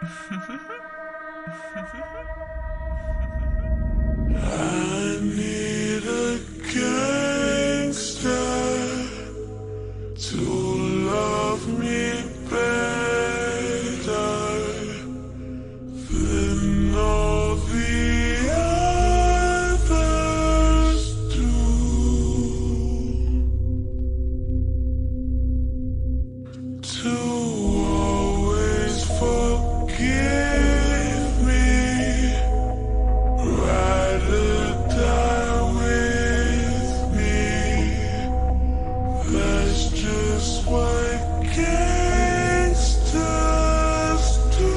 I need a gangster to love me better than all the others do. To always forgive me, ride or die with me. That's just what gangsters do.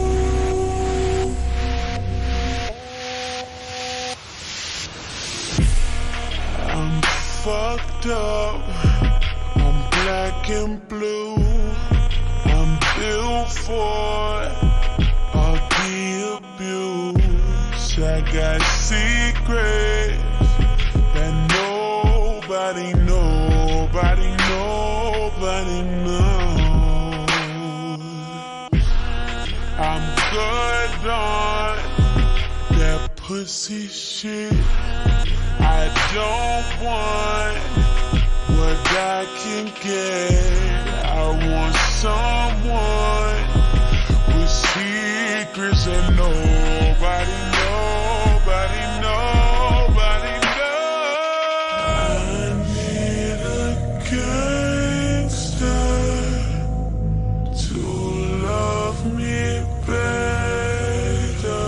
I'm fucked up, I'm black and blue. I'm built for all the abuse. I got secrets that nobody knows. I'm good on that pussy shit. I don't want what I can get. I want someone with secrets that nobody knows. I need a gangster to love me better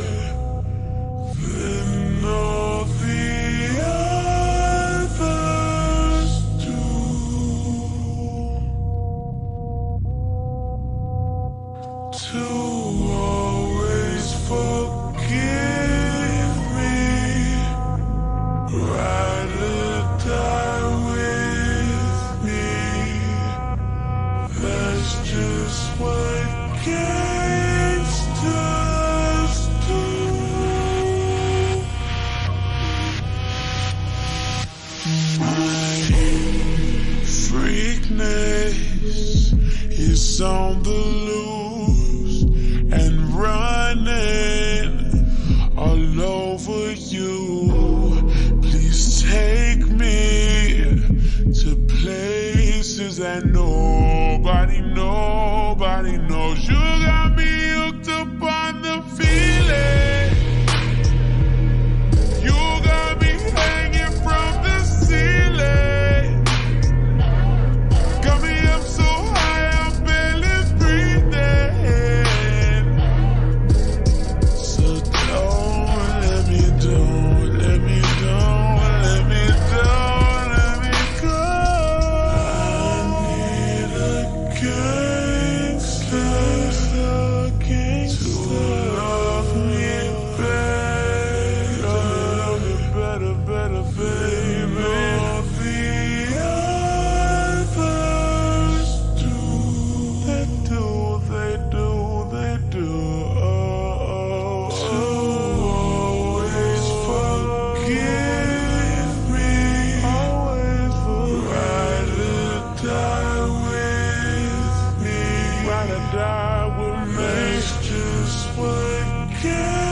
than all the others do. To always forgive me, ride or die with me. That's just what gangsters do. My freakness is on the loose and running all over you. Please take me to places that nobody knows. You got me hooked up on the feeling. You got me hanging from the ceiling. Got me up so high I'm barely breathing. So don't let me go. I need a gangster to love me better, baby. All the others do. They do. To always forgive me, ride or die with me. That's just what